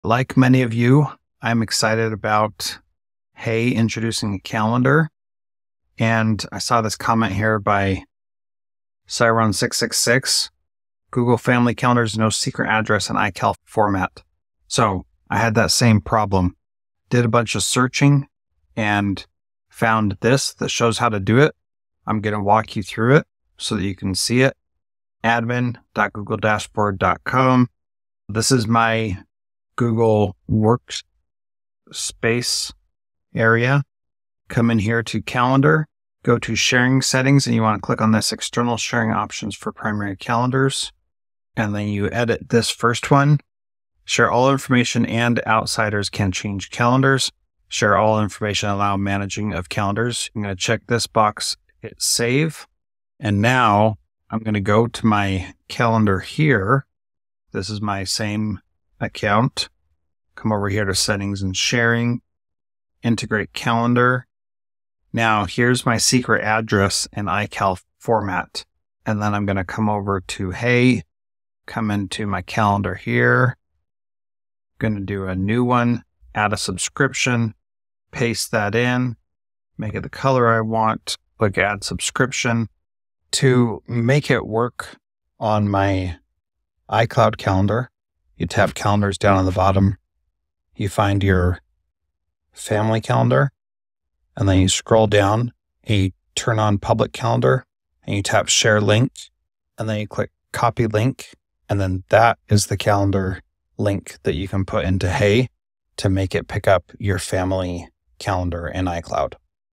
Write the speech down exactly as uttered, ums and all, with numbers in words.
Like many of you, I'm excited about Hey introducing a calendar. And I saw this comment here by Cyron six six six. Google Family Calendars, no secret address in iCal format. So I had that same problem. Did a bunch of searching and found this that shows how to do it. I'm going to walk you through it so that you can see it. admin dot google dashboard dot com. This is my Google Workspace area. Come in here to Calendar, go to Sharing Settings, and you want to click on this External Sharing Options for Primary Calendars. And then you edit this first one. Share all information and outsiders can change calendars. Share all information, allow managing of calendars. I'm going to check this box, hit Save. And now I'm going to go to my calendar here. This is my same account. Come over here to Settings and Sharing. Integrate Calendar. Now here's my secret address in iCal format. And then I'm going to come over to Hey, come into my calendar here. Going to do a new one, add a subscription, paste that in, make it the color I want, click Add Subscription. To make it work on my iCloud calendar, you tap Calendars down on the bottom. You find your family calendar, and then you scroll down, and you turn on Public Calendar, and you tap Share Link, and then you click Copy Link, and then that is the calendar link that you can put into Hey to make it pick up your family calendar in iCloud.